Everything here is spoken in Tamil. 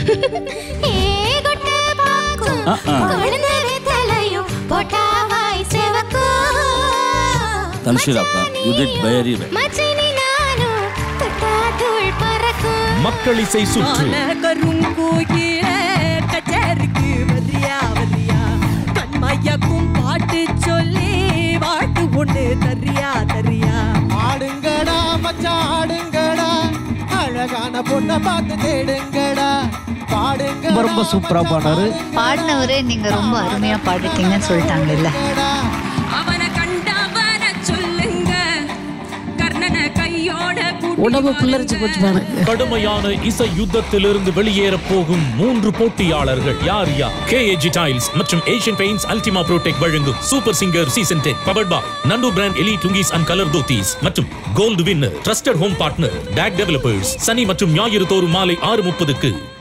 தனுஷிராப்பா, you did very well. மக்கள் இசை சுற்று பாட்டு சொல்லி பாட்டு ஒண்ணு தரியா தரியா ஆடுங்கடா மச்சான் ஆடுங்கடா அழகான பொண்ணை பார்த்து தேடுங்கடா பாடுங்க. ரொம்ப சூப்பரா பாடாரு. பாடினவரே நீங்க ரொம்ப அருமையா பாடிட்டீங்கன்னு சொல்லிட்டாங்க இல்ல. அவனை கண்டவன சொல்லுங்க கர்ணனை கையோட உடம்பு புல்லரிச்சு போச்சு பாருங்க. கடுமையான இசை யுத்தத்திலிருந்து வெளியேற போகும் 3 போட்டியாளர்கள் யார் யார்? KAG Tiles மற்றும் ஏஷியன் பெயிண்ட்ஸ் அல்டிமா ப்ரோடெக் வழங்கும் super singer season 10 powered by Nandu brand எலி டுங்கிஸ் அண்ட் கலர் தோத்தீஸ் மற்றும் gold winner trusted home partner DAC developers. சனி மற்றும் ஞாயிறு தோறும் மாலை 6:30க்கு